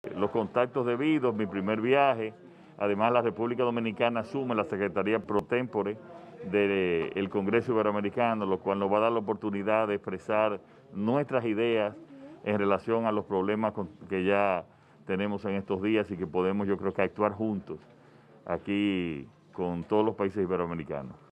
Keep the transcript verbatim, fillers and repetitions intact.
los contactos debidos, mi primer viaje. Además, la República Dominicana asume la Secretaría Pro Tempore del Congreso Iberoamericano, lo cual nos va a dar la oportunidad de expresar nuestras ideas en relación a los problemas que ya tenemos en estos días y que podemos, yo creo que, actuar juntos aquí con todos los países iberoamericanos.